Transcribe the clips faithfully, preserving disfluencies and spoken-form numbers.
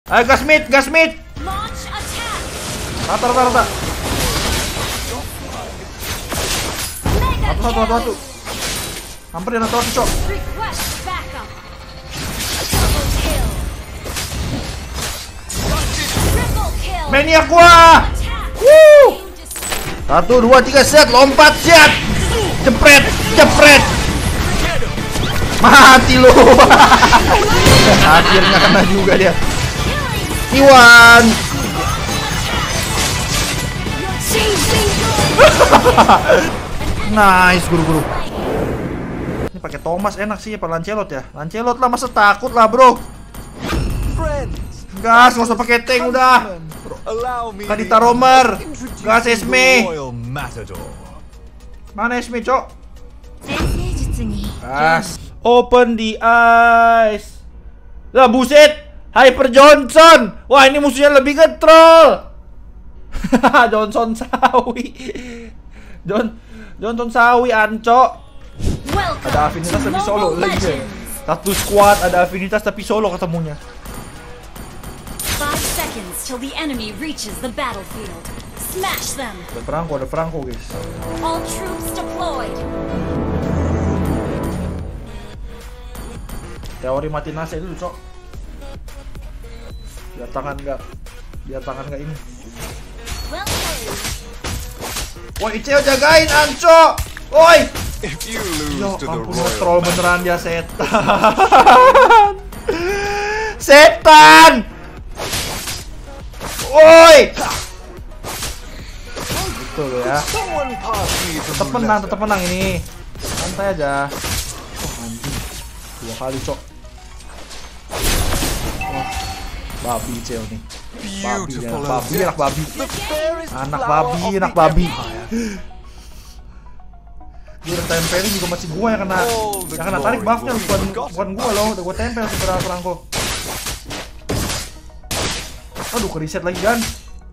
Ayo gas mid, gas mid. Rata, rata, rata. Satu, satu, satu, satu. Hamperin satu, satu, cok. Maniak gua. Woo. Satu, dua, tiga, set, lompat, set. Jepret, jepret. Mati lu. Akhirnya kena juga dia. Iwan. Nice, guru-guru. Ini pakai Thomas enak sih, apa Lancelot ya? Lancelot lah, masa takut lah, bro. Gas, nggak usah pakai tank udah. Kadita Romer. Gas Esme. Mana Esme, cok? Gas. Open the eyes. Lah buset. Hyper Johnson. Wah, ini musuhnya lebih ke troll. Johnson Sawi. John Johnson Sawi anco. Ada afinitas tapi solo lagi. Satu squad ada afinitas tapi solo ketemunya. five seconds till the enemy reaches the battlefield. Smash them. Ada perangko, ada perangko, guys. All troops deployed. Teori mati nasi dulu, cok. Biar tangan enggak biar tangan enggak ini. Woi, Iceo jagain anco. Woi. Yo, ampun, nge-troll beneran dia, setan. Setan. Woi. Gitu loh ya. Tetep menang, tetep menang ini. Santai aja. Oh, anjing. Dua kali, cok. Oh, babi Iceo nih. Babi, ya. Babi, anak babi. Anak babi, anak babi. Gue udah tempelin juga masih gua yang kena. Yang kena tarik buffnya bukan, bukan gua loh. Udah gua tempel seberapa perangko. Aduh, ke reset lagi kan.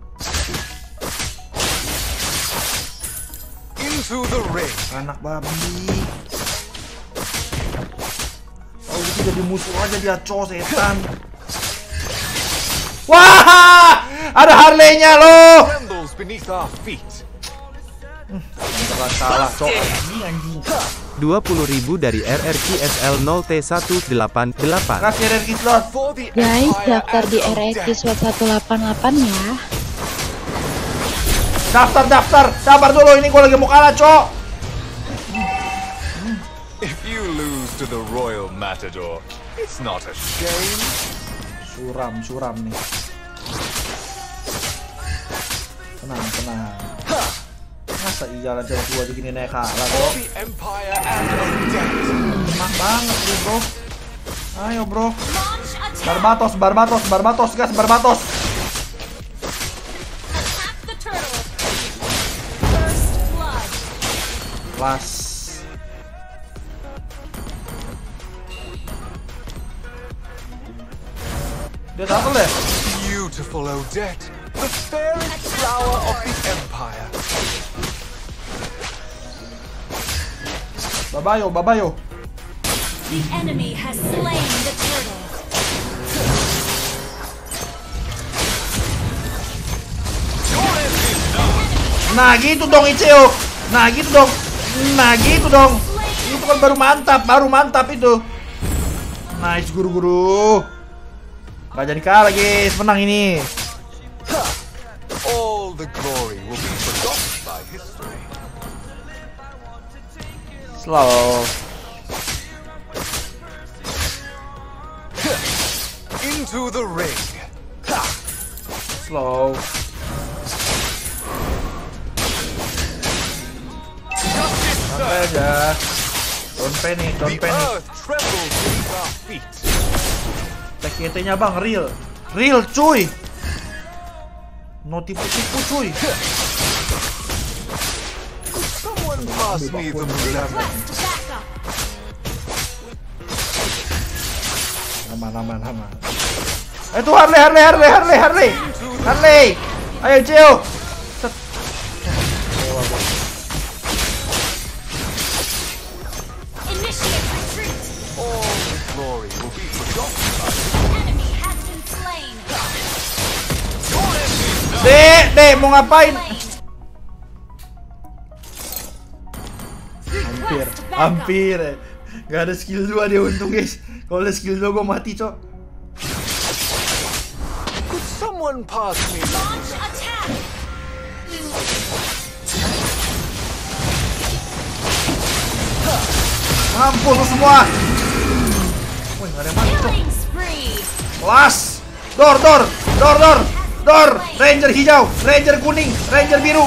Anak babi. Oh, itu jadi musuh aja dia, co, setan. Wah, ada Harley-nya loh. Hmm, salah, cok. Anjing. dua puluh ribu dari R R Q S L nol T satu delapan delapan. Kasih R R Q slot. Guys, daftar di R R Q slot seratus delapan puluh delapan ya. Daftar, daftar. Sabar dulu, ini gua lagi mau kalah, cok. If you lose to the Royal Matador, it's not a shame. Suram, suram nih. Tenang, tenang. Masa iya jalan jalan dua begini naik kalah, bro. Enak banget nih, bro. Ayo, bro. Barbatos, Barbatos, Barbatos, gas, Barbatos. Kelas. Dia satu deh. Beautiful Odette, the fairest flower of the Empire. Babayo, babayo. The enemy has slain the turtle. Nah gitu dong Iceo. Nah gitu dong. Nah gitu dong. Itu kan baru mantap, baru mantap itu. Nice, guru-guru. Gak jadi kalah, guys. Menang ini. All the glory will be forgotten by history. Slow. Into the ring. Slow. Santai aja. Don't panic, don't The panic. earth trembles beneath our feet. T K T-nya bang, real. Real, cuy. No tipu-tipu, cuy. Someone pass me the muleta. Aman, aman, aman. Eh tuh Harley, Harley, Harley, Harley, Harley. Harley. Ayo, Cio. Set. All the glory will be forgotten by history. Enemy has been slain. Dek, dek, mau ngapain? Hampir, hampir. Gak ada skill dua dia untung guys. Kalau ada skill dua gue mati cok. Could someone pass me? Launch attack. Mampus lu semua. Wih, gak ada yang mati cok. Killing spree. Kelas. Dor, dor, dor, dor, dor. Ranger hijau, Ranger kuning, Ranger biru.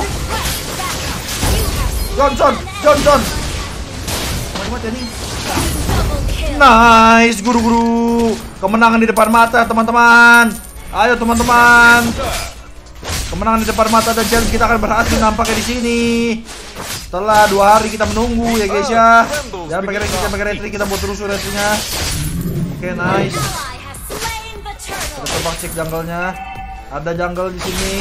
Johnson, Johnson. Mati nih. Double kill. Nice, guru-guru. Kemenangan di depan mata, teman-teman. Ayo, teman-teman. Kemenangan di depan mata dan challenge kita akan berhasil nampaknya di sini. Setelah dua hari kita menunggu ya guys ya. Jangan pakai retri, jangan pakai retri, kita buat terus retrinya. Oke, nice. Ally has slain the turtle. Kita coba cek jungle-nya. Ada jungle di sini.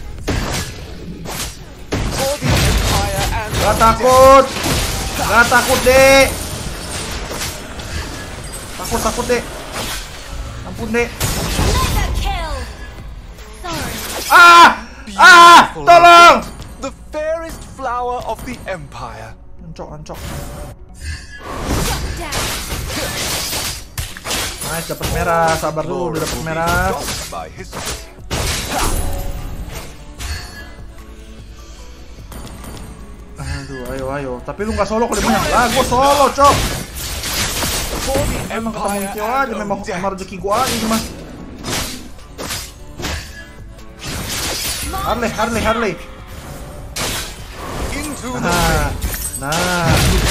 For the Empire and Gak takut. Gak takut, Dek. Takut, takut, Dek. Ampun, Dek. Mega kill. Sorry. Ah! Ah! Tolong! the fairest flower of the Empire. Ancok, ancok. Shut down. Nice, dapat merah. Sabar dulu, udah dapat merah. Forgotten by history. Aduh, ayo, ayo. Tapi lu nggak solo kalau dia punya. Lah, gua solo, cok. For the Emang ketemu Empire Tio aja, and memang Odette. sama rezeki gua aja cuma. Harley, Harley, Harley. Into the Nah, ring. nah.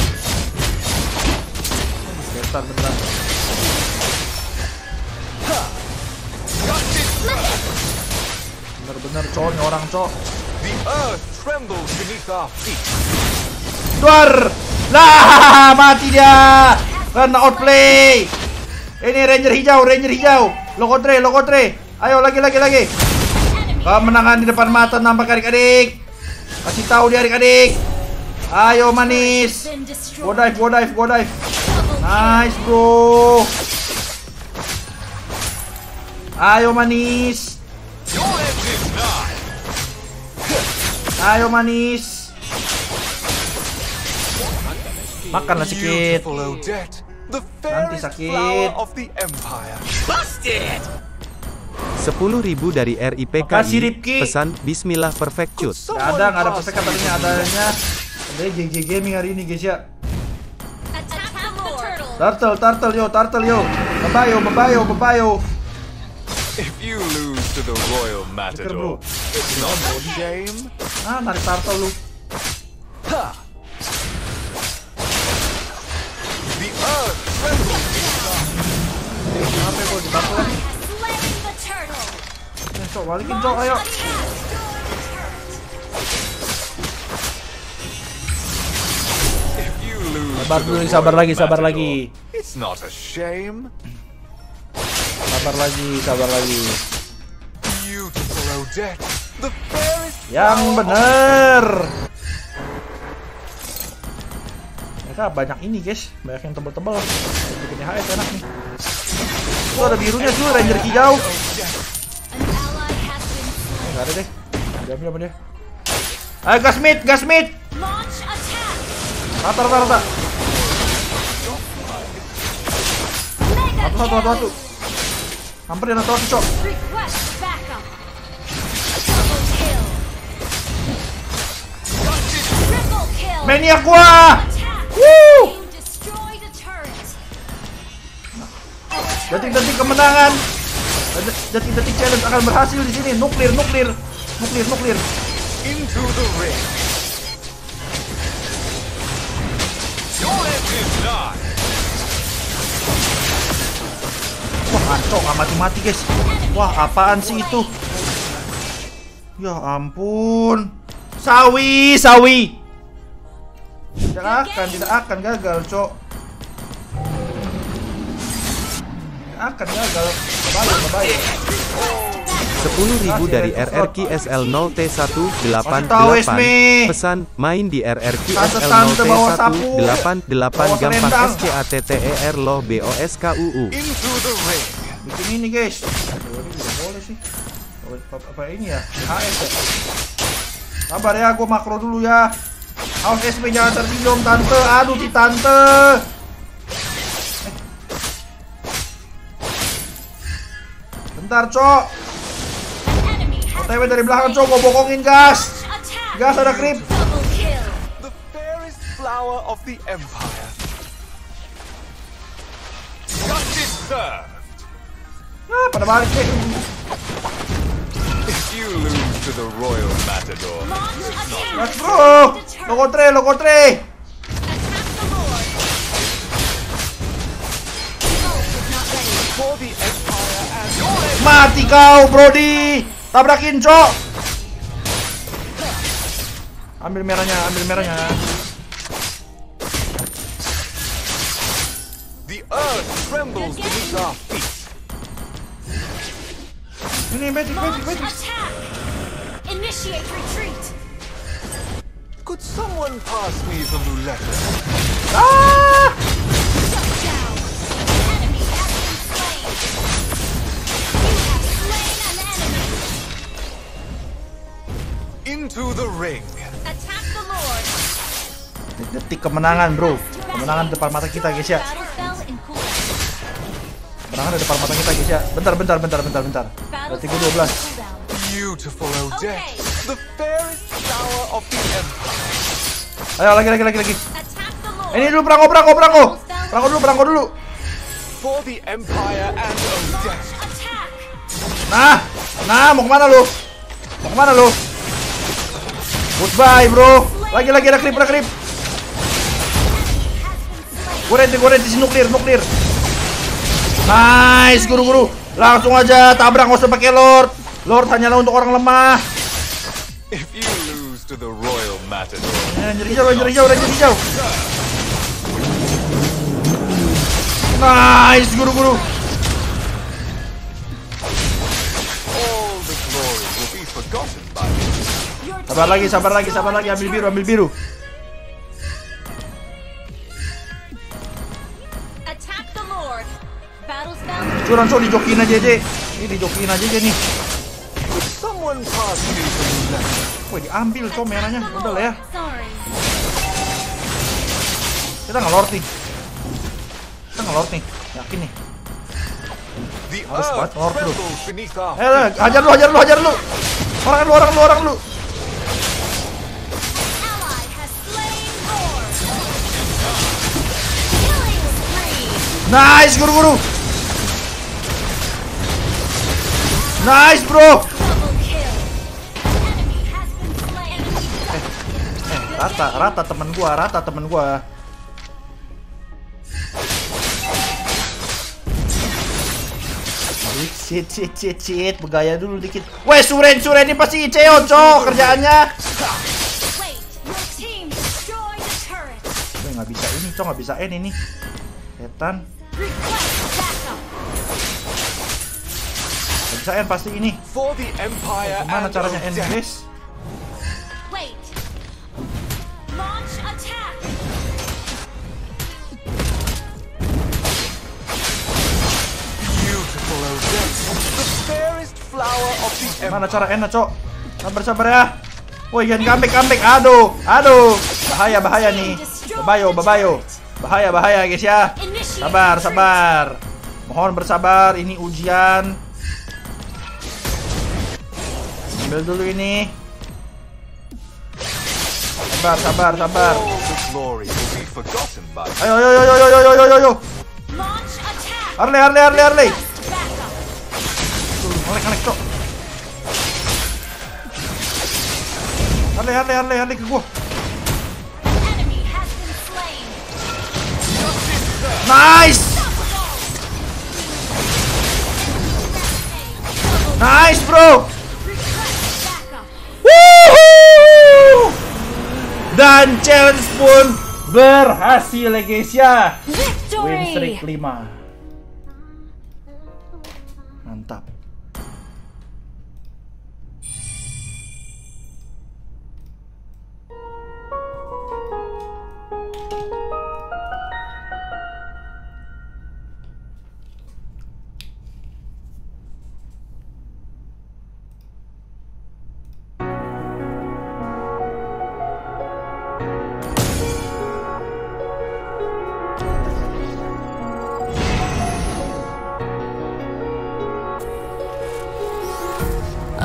Bentar, bentar. Got it. Bener-bener cowok nih orang, cok. The earth trembles beneath our feet. Duar! Lah, mati dia. Karena outplay. Ini Ranger hijau, Ranger hijau. Lokotre, Lokotre. Ayo lagi, lagi, lagi. Kemenangan di depan mata nampak adik-adik. Kasih tahu dia adik-adik. Ayo manis. Been Go destroyed. dive, go dive, go dive. Double kill. Nice bro. Ayo manis. Your end is nigh. Ayo manis. Makanlah sedikit. Beautiful Odette, the Nanti fairest sakit. flower of the Empire. sepuluh ribu dari R I P K Makasih, I. Ripki. Pesan Bismillah perfect cut. Gak ada, gak ada perfect katanya, adanya. Ada J J Gaming hari ini guys ya. Attack the turtle. Turtle, turtle yo, turtle yo. Babayo, babayo, babayo. If you lose to the Royal bro. Matador, it's not a shame. Ah, narik turtle lu. Ha! The earth trembles beneath our feet. Kenapa ya, gua dibantu lagi? Slain the turtle. Eh, cok, balikin cok, ayo. If you lose Sabar to dulu, the sabar Royal lagi, sabar Matador, lagi. it's not a shame. Sabar lagi, sabar lagi. Beautiful Odette, the fairest Yang flower of- bener. Mereka banyak ini guys, banyak yang tebel-tebel. Bikin H S enak nih. Tuh ada birunya tuh, Ranger hijau. An ally has been slain. Gak ada deh. Diambil apa dia? Ayo gasmit, gasmit. Launch attack. Rata, rata, rata. Mega Satu, satu, satu, satu. kill. Hamperin satu, satu, cok. Request backup. Double kill. Triple kill. Maniak gua. Attack. Woo. You destroy the turret. Detik-detik kemenangan. Detik-detik challenge akan berhasil di sini. Nuklir, nuklir. Nuklir, nuklir. into the ring. Your end is nigh. Wah, ancok, nggak mati-mati guys. Wah, apaan sih itu? Ya ampun. Sawi, sawi. Tidak akan, tidak akan gagal, cok. Tidak akan gagal. Kebalik, kebalik. sepuluh ribu dari R R Q S L nol T satu delapan Kasih tahu, delapan. Esme. Pesan main di R R Q S L nol Tante-tante T bawa satu sapu. delapan delapan Bawa gampang selendang. S C A T T E R loh B O S K U U. Into the ring. Bikin ini guys. Aduh, ini udah boleh sih. Apa, apa ini ya? H S ya? Sabar ya, gue makro dulu ya. Awas S P jangan tertinjom tante. Aduh si tante. Eh. Bentar cok. O T W dari belakang cok, gue bokongin gas. Gas ada creep. The fairest flower of the empire. Justice served. Ah, pada balik deh. If you lose to the royal matador, Gas bro. Logo tre, logo tre. for the empire and your Mati kau, Brody. Tabrakin, cok. Ambil merahnya, ambil merahnya. the earth trembles beneath our feet. Ini magic, magic, magic. Initiate retreat. Could someone pass me the muleta? Ah! Shut down. Enemy has been slain. You have slain an enemy. Into the ring. Attack the Lord. Detik kemenangan, bro. Kemenangan depan mata kita, guys ya. Battle spell in cooldown. Kemenangan di depan mata kita, guys ya. Bentar, bentar, bentar, bentar, bentar. Battle Detik spell dua belas. in cooldown. Beautiful Odette, Okay. the fairest flower of the empire. Ayo, lagi, lagi, lagi, lagi. Attack the Lord. Ini dulu perangko, perangko, perangko. Perangko dulu, perangko dulu. For the empire and Odette. Attack. Nah, nah, mau kemana lu? Mau kemana lu? Goodbye, bro. Lagi, lagi, ada creep, ada creep. Gue ready, gue ready, nuklir, nuklir. Nice, guru-guru. Langsung aja tabrak, nggak usah pakai Lord. Lord hanyalah untuk orang lemah. If you lose to the royal matador, Ranger hijau, ranger hijau, ranger hijau. Nice, guru-guru. all the glory will be forgotten by you. Sabar lagi, sabar lagi, sabar lagi. Ambil biru, ambil biru. Attack the Lord. Battle spell. Curang, so dijokin aja, Je. Ini dijokin aja, Je, nih. Could someone pass me the muleta? Wih, diambil, cok, merahnya. Attack the Udah lah ya. Lord. Sorry. Kita nge-lord nih. Kita nge-lord nih. Yakin nih. The Harus earth banget, Lord, bro. trembles beneath our Eh, eh, hajar lu, hajar lu, hajar lu. Orang lu, orang lu, orang lu. Ally has slain Lord. Killing spree. Nice, guru-guru. Nice, bro. Double kill. Enemy has been slain. Eh, rata, rata temen gua, rata temen gua. Shit, shit, shit, shit. Bergaya dulu dikit. Weh, Suren, Suren ini pasti I C O, cok, kerjaannya. Wait, your team destroyed the turret. Weh, nggak bisa ini, cok, nggak bisa N ini. Setan. Request backup. Nggak bisa N pasti ini. for the empire Gimana and caranya N, Odette. guys? Wait. Launch attack. Beautiful Odette, the fairest flower of the Mana empire. cara N, cok? Sabar, sabar ya. Woi, jangan comeback, comeback. Aduh, aduh. Bahaya, bahaya nih. Babayo, babayo. Bahaya, bahaya, guys ya. Sabar, sabar. Mohon bersabar, ini ujian. Ambil dulu ini. Sabar, sabar, sabar. All the glory will be forgotten by you. Ayo, ayo, ayo, ayo, ayo, ayo, ayo, ayo. Launch attack. Harley, Harley, Harley, Harley. Request backup. Tuh, ngelek, ngelek, cok. Harley, Harley, Harley, Harley ke gua. Enemy has been slain. Nice. Nice, bro. Request backup. Woohoo! Dan challenge pun berhasil ya guys ya. Win streak Victory. lima. Mantap.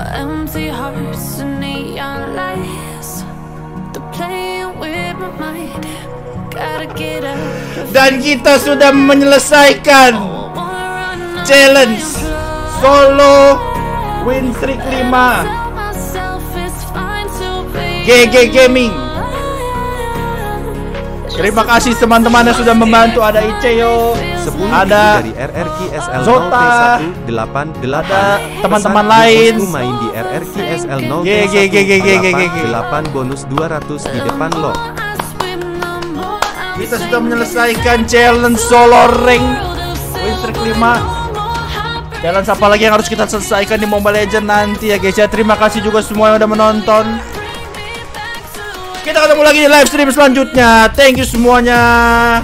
empty hearts and neon lights. The playing with my mind. Gotta get up. Dan kita sudah menyelesaikan challenge solo win streak lima G G Gaming. Terima kasih teman-teman yang sudah membantu. Ada Iceo, sepuluh ada dari R R Q S L nol T Zota, satu delapan delapan, ada teman-teman pesan lain. bosku main di R R Q S L nol T G, G, G, G, G, G, G, G. delapan bonus dua ratus di depan lo. Kita sudah menyelesaikan challenge solo rank win streak lima. Challenge apa lagi yang harus kita selesaikan di Mobile Legends nanti ya guys ya. Terima kasih juga semua yang udah menonton. Kita ketemu lagi di live stream selanjutnya. Thank you semuanya.